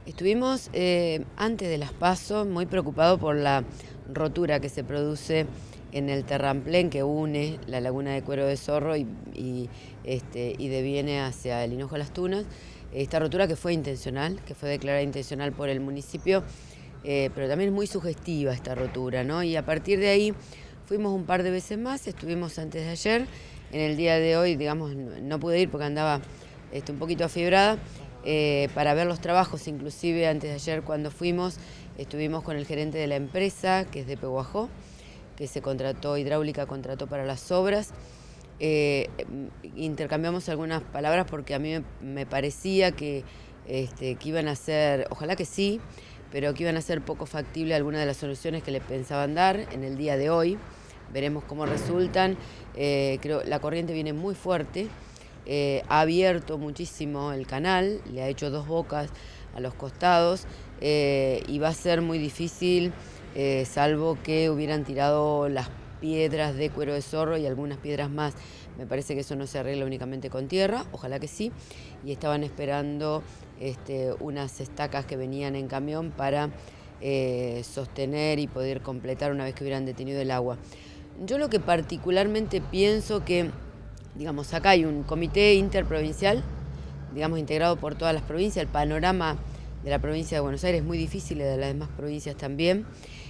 Estuvimos antes de las PASO muy preocupados por la rotura que se produce en el terraplén que une la laguna de Cuero de Zorro y deviene hacia el Hinojo de las Tunas. Esta rotura que fue intencional, que fue declarada intencional por el municipio, pero también es muy sugestiva esta rotura, ¿no? Y a partir de ahí fuimos un par de veces más, estuvimos antes de ayer. En el día de hoy, digamos, no pude ir porque andaba un poquito afiebrada. Para ver los trabajos, inclusive antes de ayer cuando fuimos, estuvimos con el gerente de la empresa, que es de Pehuajó, que se contrató, Hidráulica contrató para las obras. Intercambiamos algunas palabras porque a mí me parecía que iban a ser, ojalá que sí, pero que iban a ser poco factible algunas de las soluciones que le pensaban dar en el día de hoy. Veremos cómo resultan. Creo la corriente viene muy fuerte. Ha abierto muchísimo el canal, le ha hecho 2 bocas a los costados y va a ser muy difícil, salvo que hubieran tirado las piedras de Cuero de Zorro y algunas piedras más. Me parece que eso no se arregla únicamente con tierra, ojalá que sí, y estaban esperando unas estacas que venían en camión para sostener y poder completar una vez que hubieran detenido el agua. Yo lo que particularmente pienso que, digamos, acá hay un comité interprovincial, digamos, integrado por todas las provincias. El panorama de la provincia de Buenos Aires es muy difícil, y de las demás provincias también.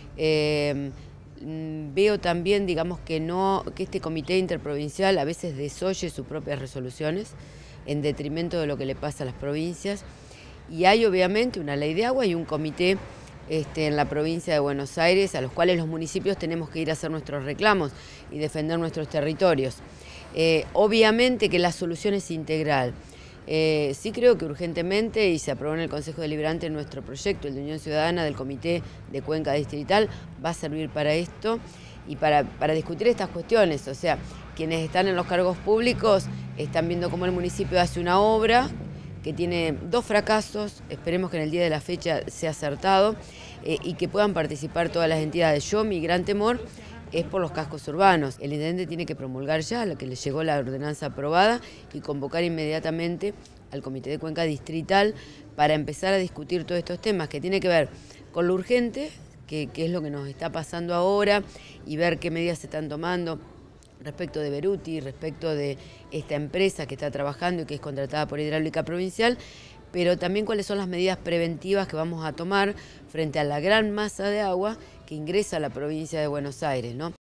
Veo también, digamos, que este comité interprovincial a veces desoye sus propias resoluciones en detrimento de lo que le pasa a las provincias. Y hay obviamente una ley de agua y un comité en la provincia de Buenos Aires, a los cuales los municipios tenemos que ir a hacer nuestros reclamos y defender nuestros territorios. Obviamente que la solución es integral. Sí creo que urgentemente, y se aprobó en el Consejo Deliberante nuestro proyecto, el de Unión Ciudadana del Comité de Cuenca Distrital, va a servir para esto y para discutir estas cuestiones. O sea, quienes están en los cargos públicos están viendo cómo el municipio hace una obra que tiene 2 fracasos, esperemos que en el día de la fecha sea acertado y que puedan participar todas las entidades. Mi gran temor es por los cascos urbanos. El intendente tiene que promulgar ya, a lo que le llegó la ordenanza aprobada, y convocar inmediatamente al Comité de Cuenca Distrital para empezar a discutir todos estos temas que tiene que ver con lo urgente, que es lo que nos está pasando ahora, y ver qué medidas se están tomando respecto de Beruti, respecto de esta empresa que está trabajando y que es contratada por Hidráulica Provincial, pero también cuáles son las medidas preventivas que vamos a tomar frente a la gran masa de agua que ingresa a la provincia de Buenos Aires, ¿no?